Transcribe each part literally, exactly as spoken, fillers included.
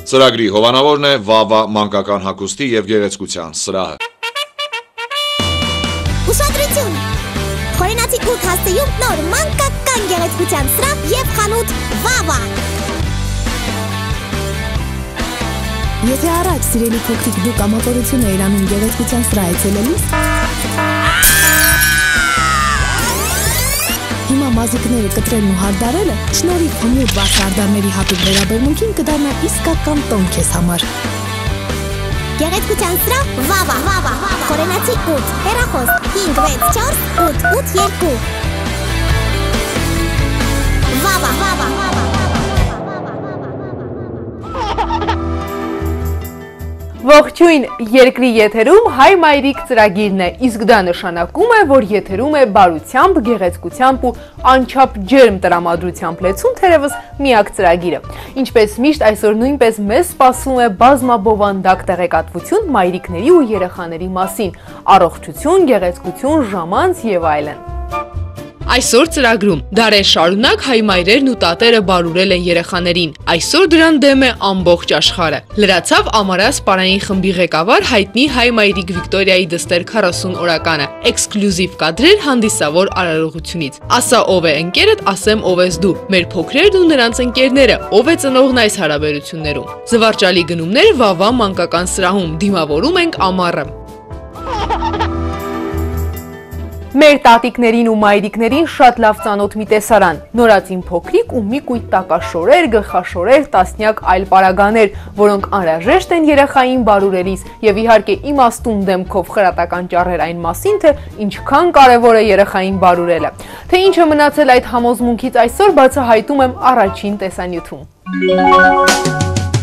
Ծրագրի հովանավորն է Վավա մանկական հագուստի և գեղեցկության սրահը։ Ուշադրություն! Խորենացի ութ հասցեում նոր մանկական գեղեցկության սրահ և խանութ Վավա։ Եթե առաջ սիրելի փոքրիկ դուք ամատորություն էիր անում գեղեցկության սրահ այցելելիս, հիմա մազիկները կտրելն ու հարդարելը շնորհիվ հմուտ վարդարների հատուկ վերաբերմունքին կդառնա իսկական տոն քեզ համար։ Գեղեցկության սրահ Վավա, Վավա, Խորենացի ութ, հեռախոս հինգ վեց չորս ութ ութ երկու։ Վավա, Վավա, Ողջույն, երկրի եթերում հայ մայրիկ ծրագիրն է, իսկ դա նշանակում է, որ եթերում է բարությամբ, գեղեցկությամբ ու անչափ ջերմ տրամադրությամբ լեցուն թերևս միակ ծրագիրը։ Ինչպես միշտ այսօր նույնպես մեզ սպասում է բազմաբովանդակ տեղեկատվություն մայրիկների ու երեխաների մասին, առողջություն, գեղեցկություն, ժամանց և այլն։ Այսօր ծրագրում դարեր շարունակ հայ մայրերն ու տատերը բարուրել են երեխաներին, այսօր դրան դեմ է ամբողջ աշխարհը։ Լրացավ Ամարաս պարային խմբի ղեկավար հայտնի հայ մայրիկ Վիկտորիայի դստեր քառասուն օրականը, էքսկլյուզիվ կադրեր հանդիսավոր արարողությունից։ Ասա ով է ընկերդ, ասեմ ով ես դու, մեր փոքրերն ու նրանց ընկերները, ով է ծնողն այս հարաբերություններում։ Զվարճալի գնումներ Վավա մանկական սրահում, դիմավորում ենք ամառը։ Մեր տատիկներին ու մայրիկներին շատ լավ ծանոթ մի տեսարան, նորածին փոքրիկ ու մի կույտ տակաշորեր, գլխաշորեր, տասնյակ այլ պարագաներ, որոնք անհրաժեշտ են երեխային բարուրելիս և իհարկե իմաստուն դեմքով խրատական ճառեր այն մասին, թե ինչքան կարևոր է երեխային բարուրելը։ Թե ինչ է մնացել այդ համոզմունքից այսօր բացահայտում եմ առաջին տեսանյութում։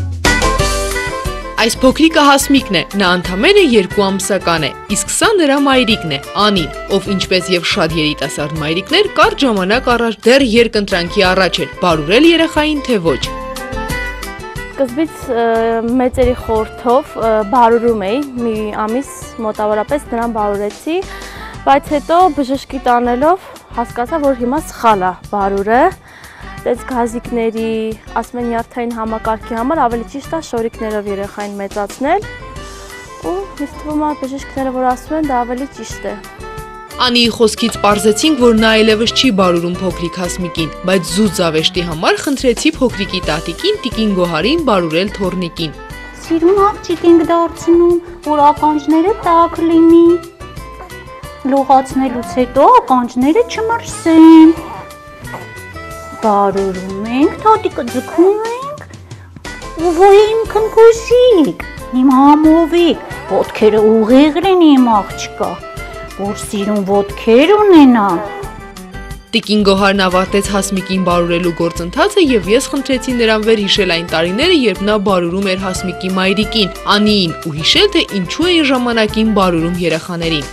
Այս փոքրիկը Հասմիկն է, նա ընդամենը երկու ամսական է, իսկ սա նրա մայրիկն է, Անին, ով ինչպես և շատ երիտասարդ մայրիկներ կարճ ժամանակ առաջ դեռ երկընտրանքի առաջ էր, բարուրել երեխային թե ոչ։ Սկզբից մեծերի խորհրդով բարուրում էի, մի ամիս մոտավորապես նրան բարուրեցի, բայց հետո բժշկի տանելով հասկացա, որ հիմա սխալ է բարուրը։ Տես գազիկների, ասում են նյարդային համակարգի համար ավելի ճիշտ է շորիկներով երեխային մեծացնել ու ինձ թվում է բժիշկները որ ասում են դա ավելի ճիշտ է։ Անիի խոսքից պարզեցինք, որ նա այլևս չի բարուրում փոքրիկ Հասմիկին, բայց զուտ զավեշտի համար խնդրեցի փոքրիկի տատիկին տիկին Գոհարին բարուրել թոռնիկին։ Սիրուն աղջիկ ենք դարձնում, որ ականջները տաք լինի, լողացնելուց հետո ականջները չմրսեն։ Բարուրում ենք, տատիկը ձգում ենք, ու իմ քնքուսիկ, իմ համովիկ, ոտքերը ուղիղ լինի իմ աղջկա, որ սիրուն ոտքեր ունենա։ Տիկին Գոհարն ավարտեց Հասմիկին բարուրելու գործընթացը և ես խնդրեցի նրան վերհիշել այն տարիները, երբ նա բարուրում էր Հասմիկի մայրիկին, Անիին, ու հիշել, թե ինչու է ժամանակին բարուրում երեխաներին։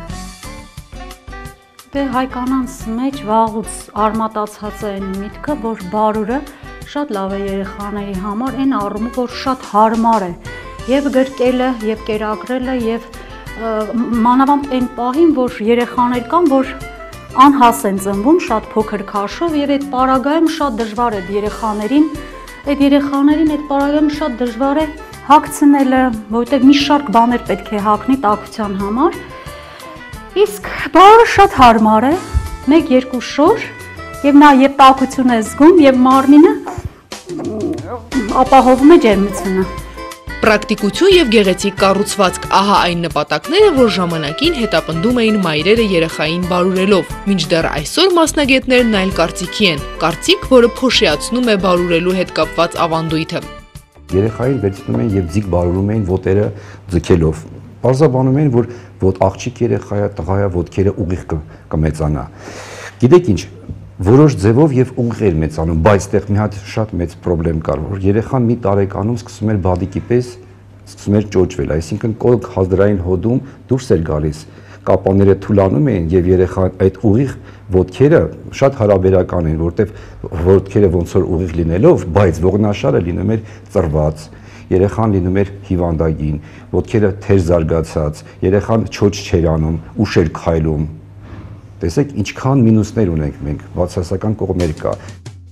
Դե հայ կանանց մեջ վաղուց արմատացած է այն միտքը, որ բարուրը շատ լավ է երեխաների համար, այն առումով, որ շատ հարմար է և գրկելը, և կերակրելը, և մանավանդ այն պահին, որ երեխաներ կան, որ անհաս են ծնվում շատ փոքր քաշով և այդ պարագայում շատ դժվար է երեխաներին, այդ երեխաներին այդ պարագայում շատ դժվար է հագցնելը, որովհետև մի շարք բաներ պետք է հագնի տաքության համար։ Իսկ բարը շատ հարմար է, մեկ երկու շոր, և նա և տաքություն է զգում, և մարմինը ապահովում է ջերմությունը։ Պրակտիկություն և գեղեցիկ կառուցվածք, ահա այն նպատակները, որ ժամանակին հետապնդում էին մայրերը երեխային բարուրելով, մինչդեռ այսօր մասնագետներն այլ կարծիքի են, կարծիք, որը փոշիացնում է բարուրելու հետ կապված ավանդույթը։ Երեխային վերցնում են և ձիգ բարուրում էին ոտերը ձգելով։ Պարզաբանում են, որ ոտ աղջիկ երեխայա, տղայա ոտքերը ուղիղ կմեծանա։ Գիտեք ինչ, որոշ ձևով և ուղիղ էր մեծանում, բայց տեղ մի հատ շատ մեծ պրոբլեմ կար, որ երեխան մի տարեկանում սկսում էր բադիկի պես, սկսում էր ճոճվել, այսինքն կոլք հազդրային հոդում դուրս էր գալիս, կապաները թուլանում էին և երեխան այդ ուղիղ ոտքերը շատ հարաբերական են, որտեղ ոտքերը ոնց որ ուղիղ լինելով, բայց ողնաշարը լինում էր ծռված, երեխան լինում էր հիվանդագին, ոտքերը թեր զարգացած, երեխան չոճ չէր անում, ուշ էր քայլում։ Տեսեք ինչքան մինուսներ ունենք մենք, բացասական կողմեր կա։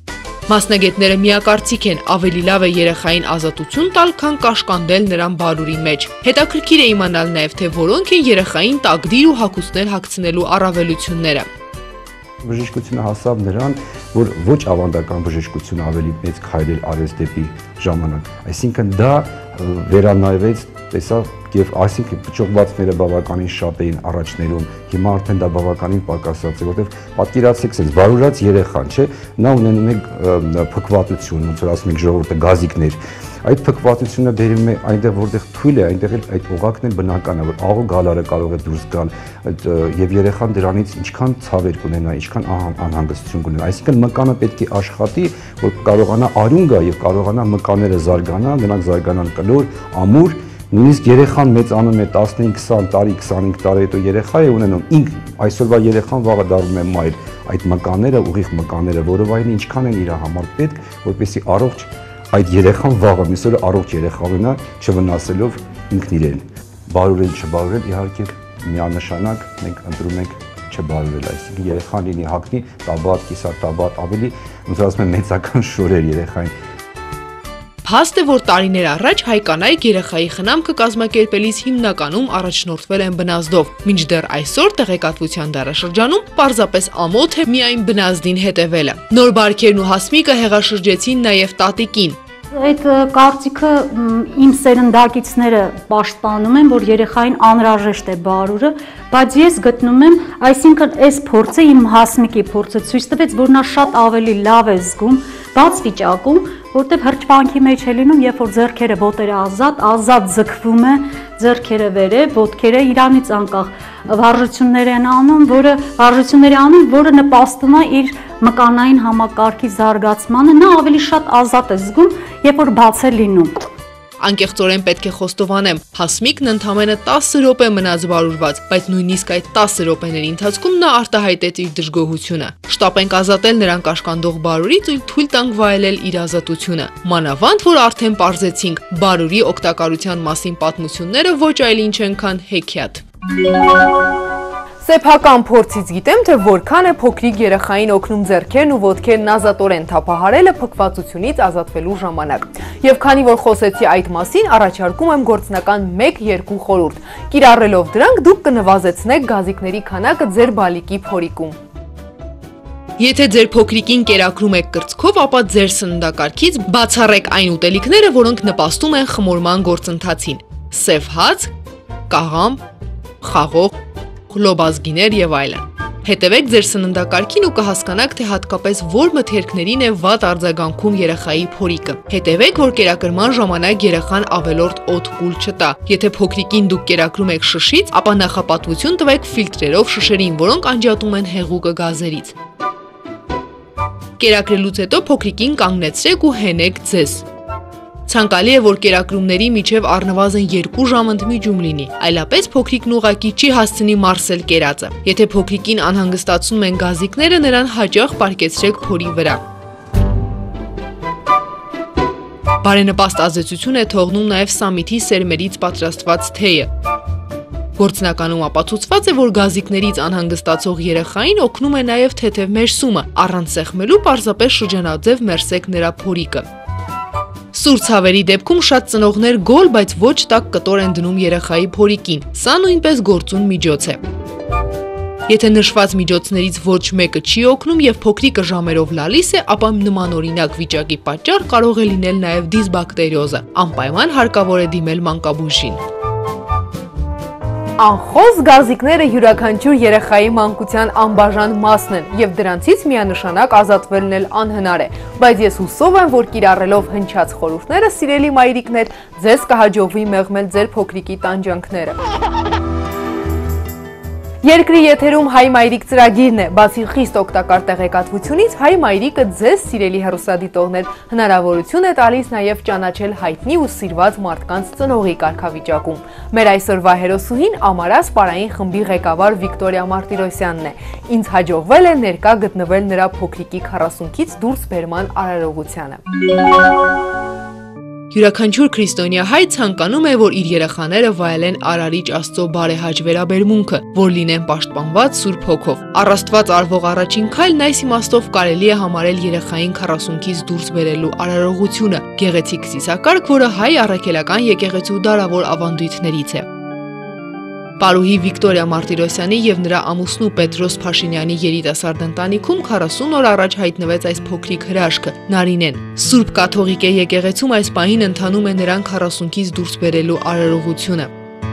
Մասնագետները միակարծիք են, ավելի լավ է երեխային ազատություն տալ, քան կաշկանդել նրան բարուրի մեջ։ Հետաքրքիր է իմանալ նաև, թե որոնք են երեխային տակդիր ու հագուստներ հագցնելու առավելությունները։ Բժշկությունը հասավ նրան, որ ոչ ավանդական բժշկությունը ավելի մեծ քայլեր արեց դեպի ժամանակ։ Այսինքն դա վերանայվեց, տեսավ եւ այսինքն փճողվածները բավականին շատ էին առաջներում, հիմա արդեն դա բավականին պակասած է, որովհետեւ պատկերացրեք, sense բարուրած երեխան, չէ, նա ունենում է փքվածություն, ոնց որ ասում ենք ժողովուրդը գազիկներ։ Այդ փքվածությունը բերում է այնտեղ, որտեղ թույլ է, այնտեղ էլ այդ օղակն էլ բնական է, որ աղու գալարը կարող է դուրս գալ, եւ երեխան դրանից ինչքան ցավեր կունենա, ինչքան անհանգստություն կունենա։ Այսինքն մկանը պետք է աշխատի, որ կարողանա արյուն գա եւ կարողանա մկաները զարգանան, նրանք զարգանան կլոր, ամուր։ Նույնիսկ երեխան մեծանում է տասնհինգ քսան տարի, քսանհինգ տարի հետո երեխա է ունենում, ինք այսօրվա երեխան վաղը դառնում է մայր, այդ մկաները, ուղիղ մկաները, որովայն ինչքան են իր համար պետք, որպեսզի առողջ այդ երեխան վաղը մյուս օրը առողջ երեխա ունենա, չվնասելով ինքն իրեն։ Բարուրել, չբարուրել, իհարկե միանշանակ մենք ընտրում ենք չբարուրել, այսինքն երեխան լինի հագնի տաբատ, կիսատաբատ, ավելի ոնց ասում են մեծական շորեր երեխային։ Փաստ է, որ տարիներ առաջ հայ կանայք երեխայի խնամքը կազմակերպելիս հիմնականում առաջնորդվել են բնազդով, մինչդեռ այսօր տեղեկատվության դարաշրջանում պարզապես ամոթ է միայն բնազդին հետևելը։ Նոր բարքերն ու հասմիկը հեղաշրջեցին նաև տատիկին։ Այդ կարծիքը իմ սերնդակիցները պաշտպանում են, որ երեխային անհրաժեշտ է բարուրը, բայց ես գտնում եմ, այսինքն այս փորձը իմ հասմիկի փորձը ցույց տվեց, որ նա շատ ավելի լավ է զգում բաց վիճակում, որտեղ հրճվանքի մեջ է լինում, երբ որ ձեռքերը ոտերը ազատ, ազատ ձգվում է, ձեռքերը վերև, ոտքերը իրանից անկախ վարժություններ են անում, որը վարժությունների անում, որը նպաստում է իր մկանային համակարգի զարգացմանը, նա ավելի շատ ազատ է զգում, երբ որ բաց է լինում։ Անկեղծորեն պետք է խոստովանեմ, Հասմիկն ընդամենը տասը րոպե մնաց բարուրված, բայց նույնիսկ այդ տասը րոպեների ընթացքում նա արտահայտեց իր դժգոհությունը։ Շտապենք ազատել նրան կաշկանդող բարուրից ու թույլ տանք վայելել իր ազատությունը։ Մանավանդ, որ արդեն պարզեցինք, բարուրի օգտակարության մասին պատմությունները ոչ այլ ինչ են, քան հեքիաթ։ Սեփական փորձից գիտեմ, թե որքան է փոքրիկ երեխային օգնում ձեռքերն ու ոտքերն ազատորեն թափահարելը փքվածությունից ազատվելու ժամանակ։ Եվ քանի որ խոսեցի այդ մասին, առաջարկում եմ գործնական մեկ-երկու խորհուրդ։ Կիրառելով դրանք դուք կնվազեցնեք գազիկների քանակը ձեր բալիկի փորիկում։ Եթե ձեր փոքրիկին կերակրում եք կրծքով, ապա ձեր սննդակարգից բացառեք այն ուտելիքները, որոնք նպաստում են խմորման գործընթացին։ Սև հաց, կաղամ, խաղող, լոբազգիներ եւ այլն։ Հետևեք ձեր սննդակարգին ու կհասկանաք, թե հատկապես որ մթերքներին է վատ արձագանքում երեխայի փորիկը։ Հետևեք, որ կերակրման ժամանակ երեխան ավելորդ օդ կուլ չտա։ Եթե փոքրիկին դուք կերակրում եք շշից, ապա նախապատվություն տվեք ֆիլտրերով շշերին, որոնք անջատում են հեղուկը գազերից։ Կերակրելուց հետո փոքրիկին կանգնեցրեք ու հենեք ձեզ։ Ցանկալի է, որ կերակրումների միջև առնվազն երկու ժամ ընդմիջում լինի, այլապես փոքրիկն ուղղակի չի հասցնի մարսել կերածը։ Եթե փոքրիկին անհանգստացնում են գազիկները, նրան հաճախ պարկեցրեք փորի վրա։ Բարենպաստ ազդեցություն է թողնում նաև սամիթի սերմերից պատրաստված թեյը։ Գործնականում ապացուցված է, որ գազիկներից անհանգստացող երեխային օգնում է նաև թեթև մերսումը, առանց սեղմելու պարզապես շրջանաձև մերսեք նրա փորիկը։ Սուր ցավերի դեպքում շատ ծնողներ գոլ, բայց ոչ տաք կտոր են դնում երեխայի փորիկին։ Սա նույնպես գործուն միջոց է։ Եթե նշված միջոցներից ոչ մեկը չի օգնում եւ փոքրիկը ժամերով լալիս է, ապա նմանօրինակ վիճակի պատճառ կարող է լինել նաեւ դիսբակտերիոզը։ Անպայման հարկավոր է դիմել մանկաբույժին։ Անխոս գազիկները յուրաքանչյուր երեխայի մանկության անբաժան մասն են եւ դրանցից միանշանակ ազատվելն էլ անհնար է, բայց ես հուսով եմ, որ կիրառելով հնչած խորհուրդները, սիրելի մայրիկներ, ձեզ կհաջողվի մեղմել ձեր փոքրիկի տանջանքները։ Երկրի եթերում Հայ մայրիկ ծրագիրն է, բացի խիստ օգտակար տեղեկատվությունից, Հայ մայրիկը ձեզ, սիրելի հեռուստադիտողներ, հնարավորություն է տալիս նաև ճանաչել հայտնի ու սիրված մարդկանց ծնողի կարգավիճակում։ Մեր այսօրվա հերոսուհին Ամարաս պարային խմբի ղեկավար Վիկտորիա Մարտիրոսյանն է։ Ինձ հաջողվել է ներկա գտնվել նրա փոքրիկի քառասունքից դուրս բերման արարողությանը։ Յուրաքանչյուր քրիստոնյա հայ ցանկանում է, որ իր երեխաները վայելեն Արարիչ Աստծո բարեհաճ վերաբերմունքը, որ լինեն պաշտպանված Սուրբ Հոգով։ Առ Աստված արվող առաջին քայլն այս իմաստով կարելի է համարել երեխային քառասունքից դուրս բերելու արարողությունը, գեղեցիկ ծիսակարգ, որը հայ առաքելական եկեղեցու դարավոր ավանդույթներից է։ Պարուհի Վիկտորիա Մարտիրոսյանի եւ նրա ամուսնու Պետրոս Փաշինյանի երիտասարդ ընտանիքում քառասուն օր առաջ հայտնվեց այս փոքրիկ հրաշքը՝ Նարինեն։ Սուրբ կաթողիկ եկեղեցում այս պահին ընթանում է նրան քառասունքից դուրս բերելու արարողությունը։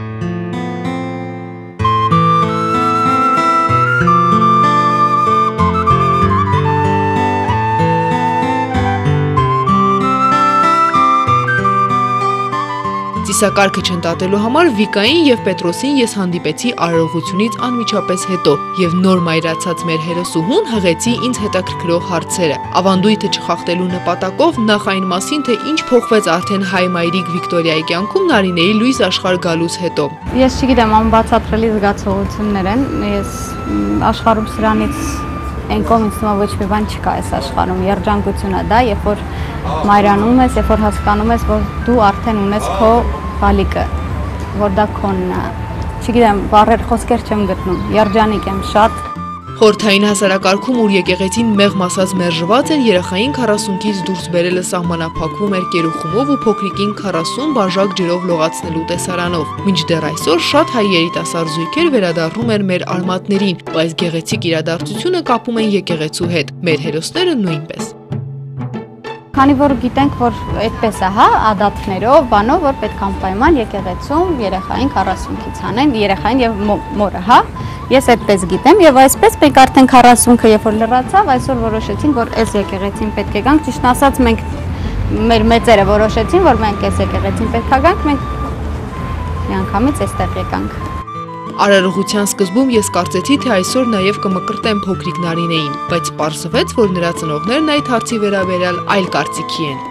Ծիսակարգը չընդատելու համար Վիկային եւ Պետրոսին ես հանդիպեցի արարողությունից անմիջապես հետո եւ նոր մայրացած մեր հերոսուհուն հղեցի ինձ հետաքրքրող հարցերը։ Ավանդույթը չխախտելու նպատակով նախ այն մասին, թե ինչ փոխվեց արդեն հայ մայրիկ Վիկտորիայի կյանքում Նարինեի լույս աշխարհ գալուց հետո։ Ես չգիտեմ, անբացատրելի զգացողություններ են։ Ես աշխարհում սրանից այն կողմ ինձ թվում է ոչ մի բան չկա այս աշխարհում, երջանկությունը դա, երբ որ մայրանում ես, երբ որ հասկանում ես, որ դու արդեն ունես քո բալիկը, որ դա քոնն է։ Չգիտեմ, բառեր խոսքեր չեմ գտնում, երջանիկ եմ շատ։ Խորհրդային հասարակարգում, ուր եկեղեցին մեղմ ասած մերժված էր, երեխային քառասունքից դուրս բերելը սահմանափակվում էր կերուխումով ու փոքրիկին քառասուն բաժակ ջրով լողացնելու տեսարանով։ Մինչդեռ այսօր շատ հայ երիտասարդ զույգեր վերադառնում են մեր արմատներին, ու այս գեղեցիկ իրադարձությունը կապում են եկեղեցու հետ։ Մեր հերոսները նույնպես։ Քանի որ գիտենք, որ այդպես է, հա, ադաթներով, բանով, որ պետք է անպայման եկեղեցում երեխային քառասունքից անեն, երեխային եւ մորը, հա։ Ես այդպես գիտեմ եւ այսպես մենք արդեն քառասունքը երբ որ լրացավ, այսօր որոշեցինք, որ այս եկեղեցին պետք է գանք, ճիշտ ասած մենք մեր մեծերը որոշեցին, որ մենք այս եկեղեցին պետք է գանք, մենք միանգամից այստեղ եկանք։ Արարողության սկզբում ես կարծեցի, թե այսօր նաև կմկրտեմ փոքրիկ Նարինեին, բայց պարզվեց, որ նրա ծնողներն այդ հարցի վերաբերյալ այլ կարծիքի են։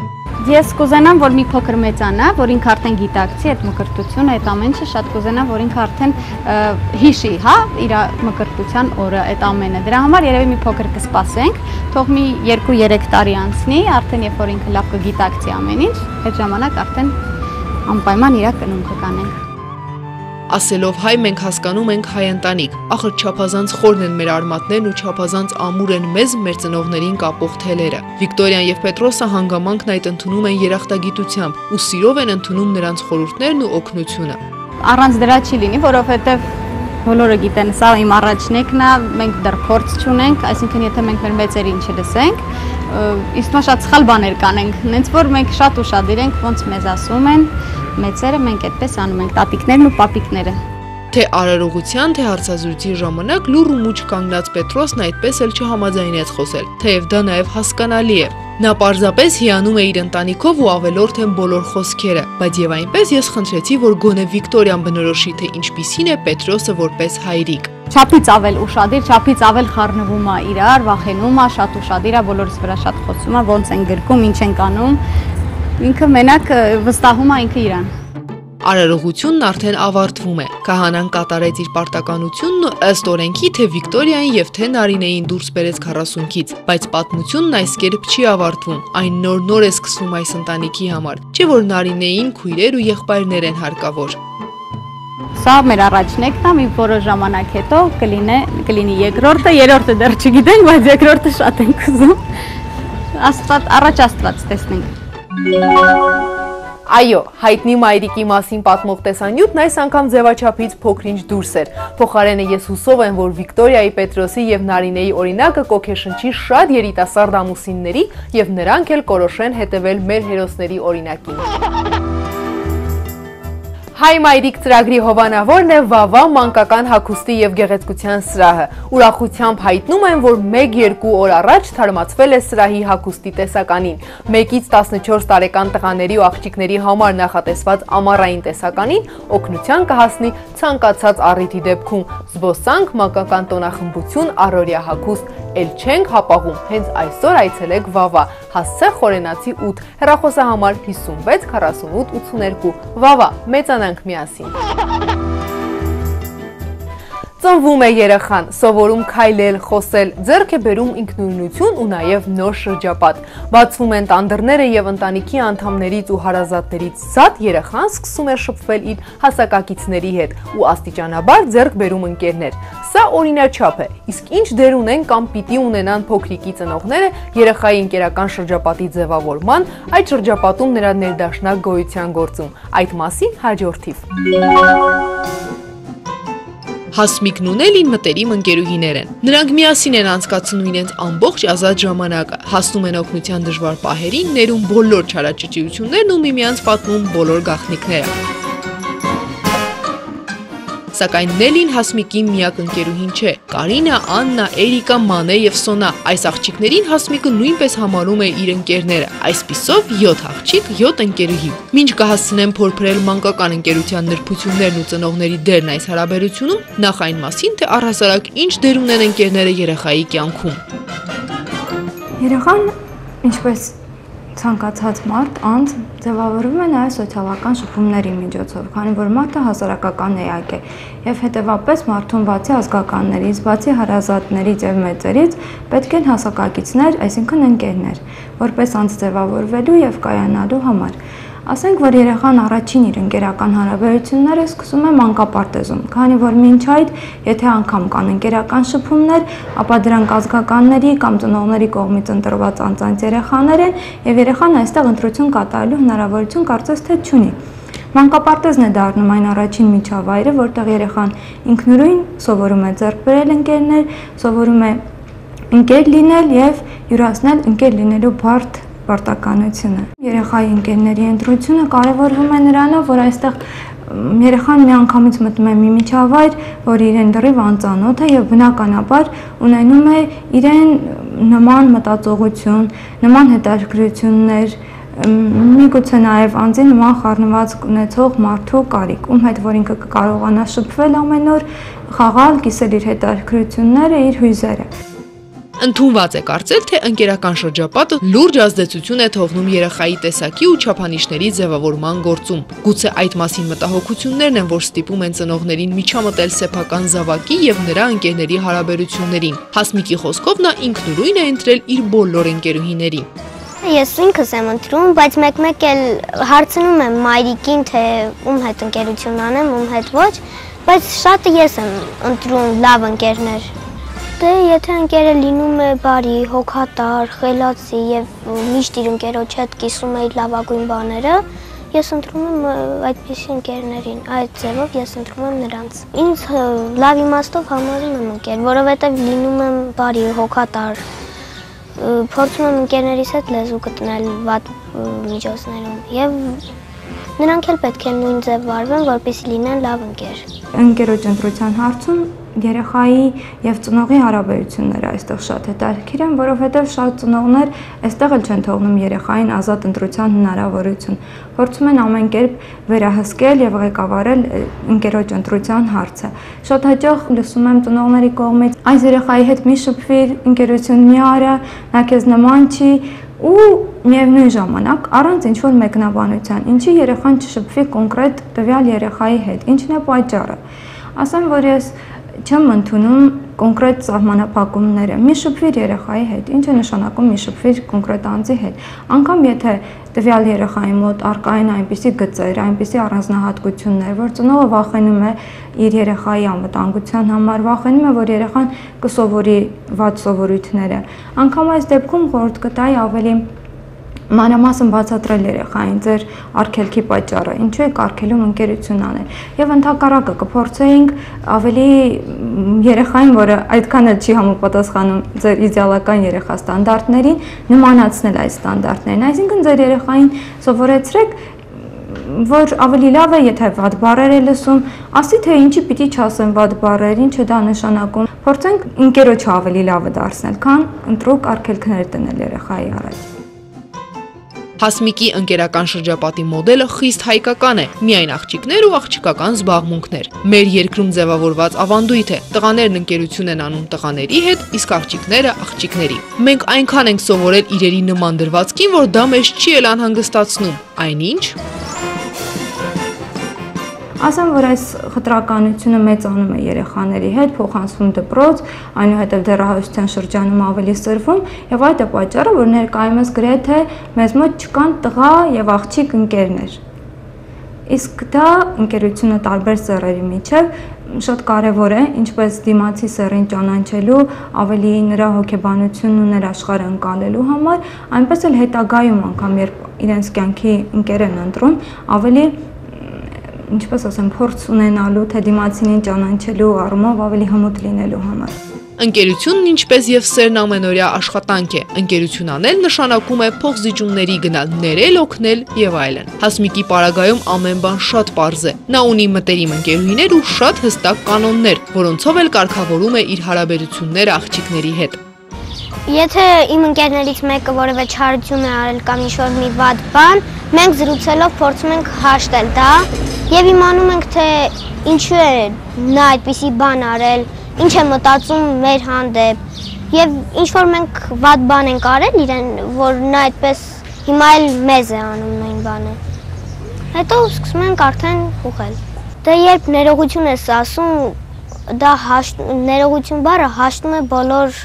Ես կուզենամ, որ մի փոքր մեծանա, որ ինքը արդեն գիտակցի այդ մկրտությունը, այդ ամեն ինչը, շատ կուզենամ, որ ինքը արդեն հիշի, հա, իր մկրտության օրը, այդ ամենը։ Դրա համար երևի մի փոքր կսպասենք, թող մի երկու երեք տարի անցնի, արդեն երբ որ ինքը լավ կգիտակցի ամեն ինչ, այդ ժամանակ արդեն անպայման իր կնունքը կանենք։ Ասելով հայ մենք հասկանում ենք հայ ընտանիք, ախր չափազանց խորն են մեր արմատներն ու չափազանց ամուր են մեզ մեր ծնողներին կապող թելերը։ Վիկտորիան եւ Պետրոսը հանգամանքն այդ ընդունում են երախտագիտությամբ ու սիրով են ընդունում նրանց խորհուրդներն ու օգնությունը։ Առանց դրա չի լինի, որովհետեւ բոլորը գիտեն, սա իմ առաջնեկն է, մենք դեռ փորձ չունենք, այսինքն եթե մենք մեր մեծերին չլսենք, իսկ մա շատ սխալ բաներ կանենք, հենց որ մենք շատ ուշադիր ենք, ոնց մեզ ասում են, մեծերը մենք այդպես անում ենք, տատիկներն ու պապիկները։ Թե արարողության, թե հարցազրույցի ժամանակ լուռ ու մուճ կանգնած Պետրոսն այդպես էլ չհամաձայնեց խոսել, թեև դա նաև հասկանալի է։ Նա պարզապես հիանում է իր ընտանիքով ու ավելորդ են բոլոր խոսքերը, բայց եւ այնպես ես խնդրեցի, որ գոնե Վիկտորիան բնորոշի, թե ինչպիսին է Պետրոսը որպես հայրիկ։ Չափից ավել ուշադիր, չափից ավել խառնվում է իրար, վախենում է, շատ ուշադիր է, բոլորս վրա շատ խոսում է, ոնց են գրկում, ինչ են անում։ Ինքը մենակ վստահում է ինքը իրան։ Արարողությունն արդեն ավարտվում է։ Քահանան կատարեց իր պարտականությունն ու ըստ օրենքի թե Վիկտորիային եւ թե Նարինեին դուրս բերեց քառասունքից, բայց պատմությունն այս կերպ չի ավարտվում։ Այն նոր-նոր է սկսվում այս ընտանիքի համար, չէ՞ որ Նարինեին քույրեր ու եղբայրներ են հարկավոր։ Սա մեր առաջնեկն է, մի որոշ ժամանակ հետո կլինի կլինի երկրորդը, երրորդը դեռ չգիտենք, բայց երկրորդը շատ ենք ուզում։ Աստված, առաջ Աստված տեսնենք։ Այո, հայտնի մայրիկի մասին պատմող տեսանյութն այս անգամ ձևաչափից փոքր-ինչ դուրս էր։ Փոխարենը ես հուսով եմ, որ Վիկտորիայի, Պետրոսի եւ Նարինեի օրինակը կոգեշնչի շատ երիտասարդ ամուսինների եւ նրանք էլ կորոշեն հետևել մեր հերոսների օրինակին։ Հայ մայրիկ ծրագրի հովանավորն է Վավա մանկական հագուստի եւ գեղեցկության սրահը։ Ուրախությամբ հայտնում են, որ մեկ-երկու օր առաջ թարմացվել է սրահի հագուստի տեսականին։ մեկից տասնչորս տարեկան տղաների ու աղջիկների համար նախատեսված ամառային տեսականին օգնության կհասնի ցանկացած առիթի դեպքում։ Զբոսանք, մանկական տոնախմբություն, առօրյա հագուստ էլ չենք հապաղում։ Հենց այսօր այցելեք Վավա, հասցե խորենացի ութ, հեռախոսահամար հիսունվեց քառասունութ ութսուներկու։ Վավա, մեծանանք միասին։ Ծնվում է երեխան, սովորում քայլել, խոսել, ձեռք է բերում ինքնուրույնություն ու նաև նոր շրջապատ։ Բացվում են տանդրները եւ ընտանիքի անդամներից ու հարազատներից զատ երեխան սկսում է շփվել իր հասակակիցների հետ ու աստիճանաբար ձեռք բերում ընկերներ։ Սա օրինաչափ է, իսկ ինչ դեր ունեն կամ պիտի ունենան փոքրիկի ծնողները երեխայի ընկերական շրջապատի ձևավորման, այդ շրջապատում նրա ներդաշնակ գոյության գործում։ Այդ մասին հաջորդիվ։ Հասմիկն ու Նելին մտերիմ ընկերուհիներ են։ Նրանք միասին են անցկացնում իրենց ամբողջ ազատ ժամանակը, հասնում են օգնության դժվար պահերին, ներում բոլոր չարաճճիություններն ու միմյանց պատմում բոլոր գաղտնիքները։ Սակայն Նելին Հասմիկի միակ ընկերուհին չէ։ Կարինա, Աննա, Էրիկա, Մանե եւ Սոնա, այս աղջիկներին Հասմիկը նույնպես համարում է իր ընկերները։ Այսպիսով յոթ աղջիկ, յոթ ընկերուհի։ Մինչ կհասցնեն փորփրել մանկական ընկերության նրբություններն ու ծնողների դերն այս հարաբերությունում, նախ այն մասին, թե առհասարակ ինչ դեր ունեն ընկերները երեխայի կյանքում։ Երեխան, ինչպես ցանկացած մարդ, անձ ձևավորվում է նաև սոցիալական շփումների միջոցով, քանի որ մարդը հասարակական էակ է եւ հետեւաբար մարդուն բացի ազգականներից, բացի հարազատներից եւ մեծերից պետք են հասակակիցներ, այսինքն ընկերներ, որպես անձ ձևավորվելու եւ կայանալու համար։ Ասենք, որ երեխան առաջին իր ընկերական հարաբերությունները սկսում է մանկապարտեզում, քանի որ մինչ այդ, եթե անգամ կան ընկերական շփումներ, ապա դրանք ազգականների կամ ծնողների կողմից ընտրված անձանց երեխաներ են եւ երեխան այստեղ ընտրություն կատարելու հնարավորություն կարծես թե չունի։ Մանկապարտեզն է դառնում այն առաջին միջավայրը, որտեղ երեխան ինքնուրույն սովորում է ձեռք բերել ընկերներ, սովորում է ընկեր լինել եւ յուրացնել ընկեր լինելու բարդ պարտականությունը։ Երեխայի ընկերների ընտրությունը կարևորվում է նրանով, որ այստեղ երեխան միանգամից մտնում է մի միջավայր, որ իրեն լրիվ անծանոթ է եւ բնականաբար ունենում է իրեն նման մտածողություն, նման հետաքրքրություններ, միգուցե նաև անձի նման խառնված ունեցող մարդու կարիք, ում հետ որ ինքը կկարողանա շփվել ամեն օր, խաղալ, կիսել իր հետաքրքրությունները, իր հույզերը։ Ընդունված է կարծել, թե ընկերական շրջապատը լուրջ ազդեցություն է թողնում երեխայի տեսակի ու չափանիշների ձևավորման գործում։ Գուցե այդ մասին մտահոգություններն են, որ ստիպում են ծնողներին միջամտել սեփական զավակի եւ նրա ընկերների հարաբերություններին։ Հասմիկի խոսքով նա ինքնուրույն է ընտրել իր բոլոր ընկերուհիներին։ Ես ինքս եմ ընտրում, բայց մեկ-մեկ էլ հարցնում եմ մայրիկին, թե ում հետ ընկերություն անեմ, ում հետ ոչ, բայց շատը ես եմ ընտրում լավ ընկերներ։ Դե եթե ընկերը լինում է բարի, հոգատար, խելացի եւ միշտ իր ընկերոջ հետ կիսում է իր լավագույն բաները, ես ընտրում եմ այդպիսի ընկերներին, այդ ձևով ես ընտրում եմ նրանց։ Ինձ լավ իմաստով համարում եմ ընկեր, որովհետեւ լինում եմ բարի, հոգատար, փորձում եմ ընկերներիս հետ լեզու գտնել վատ միջոցներում եւ նրանք էլ պետք է նույն ձև վարվեն, որպեսզի լինեն լավ ընկեր։ Ընկերոջ ընտրության հարցում երեխայի եւ ծնողի հարաբերությունները այստեղ շատ հետաքրքիր են, որովհետեւ շատ ծնողներ այստեղ էլ չեն թողնում երեխային ազատ ընտրության հնարավորություն։ Փորձում են ամեն կերպ վերահսկել եւ ղեկավարել ընկերոջ ընտրության հարցը։ Շատ հաճախ լսում եմ ծնողների կողմից. այս երեխայի հետ մի շփվիր, ընկերություն մի արա, նա քեզ նման չի, ու միևնույն ժամանակ առանց ինչ-որ մեկնաբանության, ինչի երեխան չշփվի կոնկրետ տվյալ երեխայի հետ, ինչն է պատճառը։ Ասեմ, որ ես չեմ ընդունում կոնկրետ սահմանափակումները։ Մի շփվիր երեխայի հետ, ինչ է նշանակում մի շփվիր կոնկրետ անձի հետ։ Անկամ եթե տվյալ երեխայի մոտ առկա են այնպիսի գծեր, այնպիսի առանձնահատկություններ, որ ծնողը վախենում է իր երեխայի անվտանգության համար, վախենում է, որ երեխան կսովորի վատ սովորույթները։ Անկամ այս դեպքում խորհուրդ կտայի ավելի մանրամասն բացատրել երեխային ձեր արգելքի պատճառը, ինչու եք արգելում ընկերություն անել։ Եվ ընդհակառակը կփորձեինք ավելի երեխային, որը այդքան էլ չի համապատասխանում ձեր իդեալական երեխա ստանդարտներին, նմանացնել այս ստանդարտներին։ Այսինքն ձեր երեխային սովորեցրեք, որ ավելի լավ է, եթե վատ բառեր է լսում, ասի թե ինչի պիտի չասեմ վատ բառեր, ինչ է դա նշանակում։ Փորձենք ընկերոջը ավելի լավը դարձնել, քան ընտրուկ արգելքներ դնել երեխայի առաջ։ Հասմիկի ընկերական շրջապատի մոդելը խիստ հայկական է, միայն աղջիկներ ու աղջիկական զբաղմունքներ։ Մեր երկրում ձևավորված ավանդույթ է, տղաներն ընկերություն են անում տղաների հետ, իսկ աղջիկները աղջիկների։ Մենք այնքան ենք սովորել իրերի նման դրվածքին, որ դա մեզ չի էլ անհանգստացնում, այնինչ Ասեմ, որ այս խտրականությունը մեծանում է երեխաների հետ, փոխանցվում դպրոց, այնուհետև դեռահասության շրջանում ավելի սրվում, եւ այդ է պատճառը, որ ներկայումս գրեթե մեզ մոտ չկան տղա եւ աղջիկ ընկերներ։ Իսկ դա ընկերությունը տարբեր սեռերի միջև շատ կարևոր է, ինչպես դիմացի սեռին ճանաչելու, ավելի նրա հոգեբանությունն ու նրա աշխարհը ընկալելու համար, այնպես էլ հետագայում անգամ երբ իրենց կյանքի ընկեր են ընտրում, ավելի ինչպես ասեմ, փորձ ունենալու, թե դիմացինին ճանաչելու առումով ավելի հմուտ լինելու համար։ Ընկերությունն ինչպես եւ սերն ամենօրյա աշխատանք է։ Ընկերություն անել նշանակում է փոխզիջումների գնալ, ներել, օգնել եւ այլն։ Հասմիկի պարագայում ամեն բան շատ պարզ է։ Նա ունի մտերիմ ընկերուհիներ ու շատ հստակ կանոններ, որոնցով էլ կարգավորում է իր հարաբերությունները աղջիկների հետ։ Եթե իմ ընկերներից մեկը որևէ չարություն է արել կամ ինչ-որ մի վատ բան, մենք զրուցելով փորձում ենք հաշտել դա եւ իմանում ենք, թե ինչու է նա այդպիսի բան արել, ինչ է մտածում մեր հանդեպ եւ ինչ որ մենք վատ բան ենք արել իրեն, որ նա այդպես հիմա էլ մեզ է անում նույն բանը։ Հետո սկսում ենք արդեն ուղղել։ Դե երբ ներողություն ես ասում, դա ներողություն բառը հաշտում է բոլոր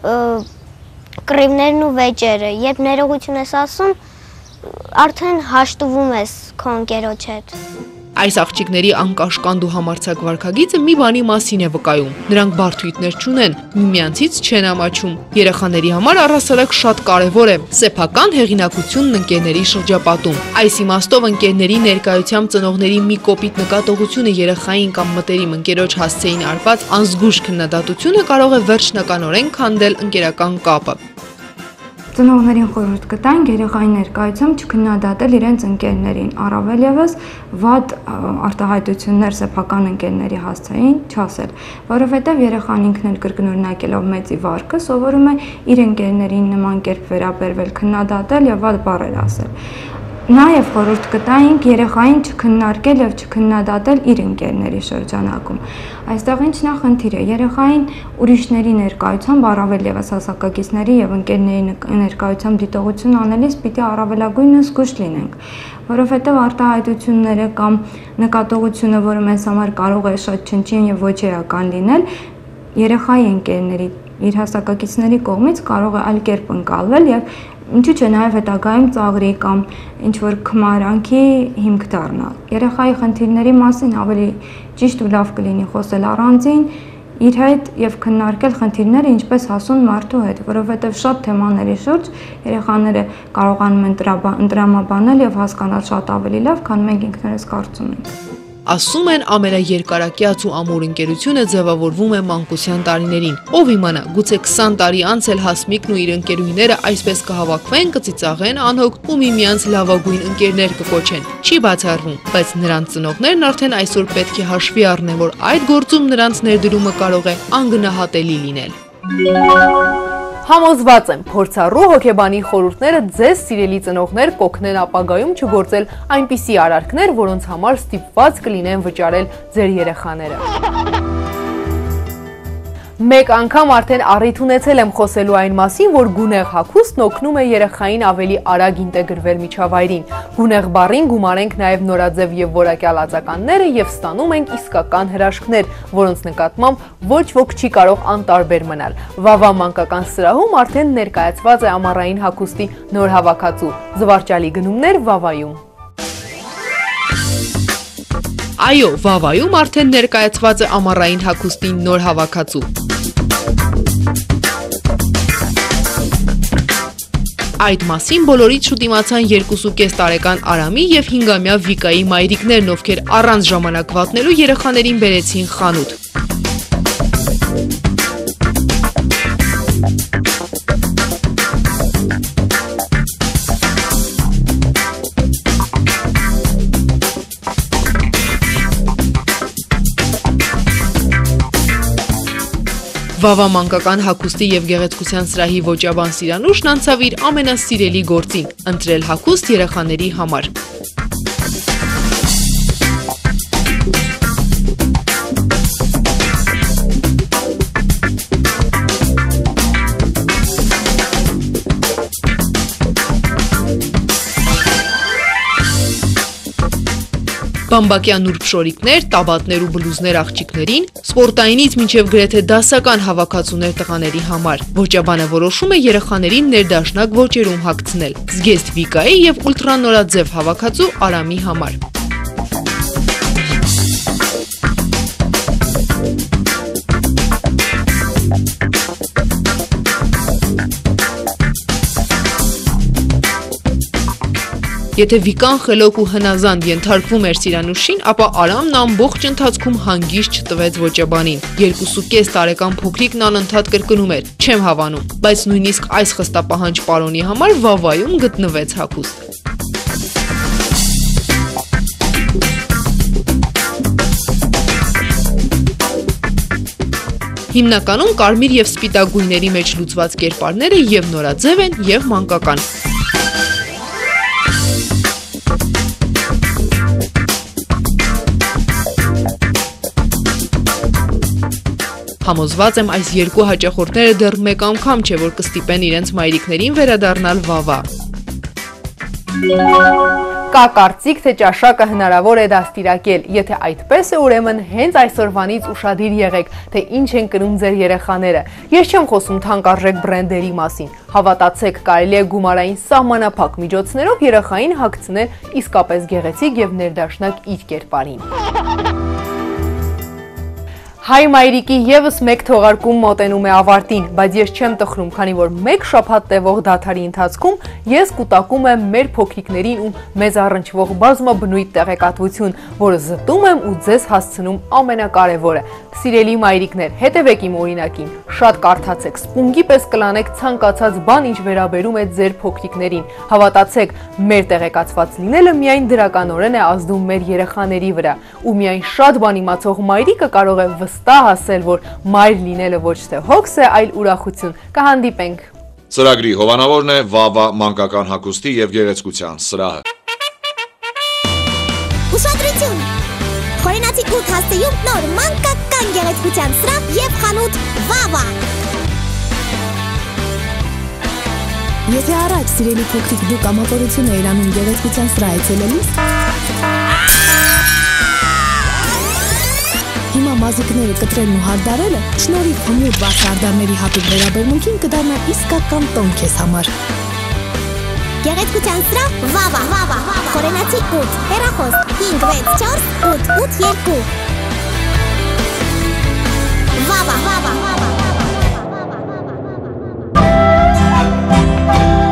կռիվներն ու վեճերը։ Երբ ներողություն ես ասում, արդեն հաշտվում ես քո ընկերոջ հետ։ Այս աղջիկների անկաշկանդ ու համարձակ վարքագիծը մի բանի մասին է վկայում։ Նրանք բարդույթներ չունեն, միմյանցից չեն ամաչում։ Երեխաների համար առհասարակ շատ կարևոր է սեփական հեղինակությունն ընկերների շրջապատում։ Այս իմաստով ընկերների ներկայությամբ ծնողների մի կոպիտ նկատողությունը երեխային կամ մտերիմ ընկերոջ հասցեին արված անզգույշ քննադատությունը կարող է վերջնականորեն քանդել ընկերական կապը։ Ծնողներին խորհուրդ կտանք երեխայի ներկայությամբ չքննադատել իրենց ընկերներին, առավել ևս վատ արտահայտություններ սեփական ընկերների հասցեին չասել, որովհետև երեխան ինքն էլ կրկնօրինակելով մեծի վարկը սովորում է իր ընկերներին նման կերպ վերաբերվել, քննադատել եւ վատ բառեր ասել։ Նաև խորհուրդ կտայինք երեխային չքննարկել եւ չքննադատել իր ընկերների շրջանակում։ Այստեղ ինչ նախնդիր է, երեխային ուրիշների ներկայությամբ, առավել ևս հասակակիցների եւ ընկերների ներկայությամբ դիտողություն անելիս պիտի առավելագույնս զգույշ լինենք, որովհետեւ արտահայտությունները կամ նկատողությունը, որը մեզ համար կարող է շատ չնչին եւ ոչ էական լինել, երեխայի ընկերների, իր հասակակիցների կողմից կարող է այլ կերպ ընկալվել եւ ինչու՞ չէ նաև հետագայում ծաղրի կամ ինչ-որ քմարանքի հիմք դառնալ։ Երեխայի խնդիրների մասին ավելի ճիշտ ու լավ կլինի խոսել առանձին իր հետ եւ քննարկել խնդիրները ինչպես հասուն մարդու հետ, որովհետեւ շատ թեմաների շուրջ երեխաները կարողանում են ընտրամաբանել եւ հասկանալ շատ ավելի լավ, քան մենք ինքներս կարծում ենք։ Ասում են ամենաերկարակյաց ու ամուր ընկերությունը ձևավորվում է մանկության տարիներին։ Ով իմանա, գուցե քսան տարի անց էլ Հասմիկն ու իր ընկերուհիները այսպես կհավաքվեն, կծիծաղեն անհոգ ու միմյանց լավագույն ընկերներ կկոչեն։ Չի բացառվում, բայց նրանց ծնողներն արդեն այսօր պետք է հաշվի առնեն, որ այդ գործում նրանց ներդրումը կարող է անգնահատելի լինել։ Համոզված եմ, փորձառու հոգեբանի խորհուրդները ձեզ սիրելի ծնողներ կօգնեն ապագայում չգործել այնպիսի արարքներ, որոնց համար ստիպված կլինեն վճարել ձեր երեխաները։ Մեկ անգամ արդեն առիթ ունեցել եմ խոսելու այն մասին, որ գունեղ հագուստն օգնում է երեխային ավելի արագ ինտեգրվել միջավայրին։ Գունեղ բառին գումարենք նաև նորաձև եւ որակյալ ածականները եւ ստանում ենք իսկական հրաշքներ, որոնց նկատմամբ ոչ ոք չի կարող անտարբեր մնալ։ Վավա մանկական սրահում արդեն ներկայացված է ամառային հագուստի նոր հավաքածու։ Զվարճալի գնումներ Վավայում։ Այո, Վավայում արդեն ներկայացված է ամառային հագուստի նոր հավաքածու։ Այդ մասին բոլորից շուտ իմացան երկուսուկես տարեկան Արամի եւ հինգամյա Վիկայի մայրիկներն, ովքեր առանց ժամանակ վատնելու երեխաներին բերեցին խանութ։ Վավա մանկական հագուստի եւ գեղեցկության սրահի ոճաբան Սիրանուշն անցավ իր ամենասիրելի գործին՝ ընտրել հագուստ երեխաների համար։ բամբակյան նուրբ շորիկներ, տաբատներ ու բլուզներ աղջիկներին, սպորտայինից մինչև գրեթե դասական հավաքածուներ տղաների համար։ Ոճաբանը որոշում է երեխաներին ներդաշնակ ոճերում հագցնել՝ զգեստ Վիկայի եւ ուլտրանորաձև հավաքածու Արամի համար։ Եթե Վիկան խելոք ու հնազանդ ենթարկվում էր Սիրանուշին, ապա Արամն ամբողջ ընթացքում հանգիստ չտվեց ոճաբանին։ Երկուսուկես տարեկան փոքրիկն անընդհատ կրկնում էր՝ չեմ հավանում, բայց նույնիսկ այս խստապահանջ պարոնի համար Վավայում գտնվեց հագուստ։ Հիմնականում կարմիր եւ սպիտակ գույների մեջ լուծված կերպարները եւ նորաձև են, եւ մանկական։ Համոզված եմ, այս երկու հաճախորդները դեռ մեկ անգամ չէ, որ կստիպեն իրենց մայրիկներին վերադառնալ Վավա։ Կա կարծիք, թե ճաշակը հնարավոր է դաստիարակել, եթե այդպես է, ուրեմն հենց այսօրվանից ուշադիր եղեք, թե ինչ են կրում ձեր երեխաները։ Ես չեմ խոսում թանկարժեք բրենդերի մասին, հավատացեք, կարելի է գումարային սահմանափակ միջոցներով երեխային հագցնել իսկապես գեղեցիկ եւ ներդաշնակ իր կերպարին։ Հայ մայրիկի եւս մեկ թողարկում մոտենում է ավարտին, բայց ես չեմ տխրում, քանի որ մեկ շաբաթ տևող դադարի ընթացքում ես կուտակում եմ մեր փոքրիկներին ու մեզ առնչվող բազմաբնույթ տեղեկատվություն, որը զտում եմ ու ձեզ հասցնում ամենակարևորը։ Սիրելի մայրիկներ, հետևեք իմ օրինակին, շատ կարդացեք, սպունգի պես կլանեք ցանկացած բան, ինչ վերաբերում է ձեր փոքրիկներին։ Հավատացեք, մեր տեղեկացված լինելը միայն դրականորեն է ազդում մեր երեխաների վրա, ու միայն շատ բան իմացող մայրիկը կարող է վստահ ասել, որ մայր լինելը ոչ թե հոգս է, այլ ուրախություն։ Կհանդիպենք։ Ծրագրի հովանավորն է Վավա մանկական հագուստի եւ գեղեցկության սրահը։ Ուշադրություն։ Խորենացի փոդքասթում նոր մանկական գեղեցկության սրահ եւ խանութ Վավա։ Եթե առաջ սիրելի փոքրիկ դուք ամապորություն էիր անում գեղեցկության սրահ այցելելիս, հիմա մազիկները կտրելն ու հարդարելը շնորհիվ հմուտ բարձրադարների հատուկ վերաբերմունքին կդառնա իսկական տոն քեզ համար։ Գեղեցկության սրահ Վավա, Վավա, Խորենացի ութ, հեռախոս հինգ վեց չորս ութ ութ երկու։ Վավա, Վավա, Վավա։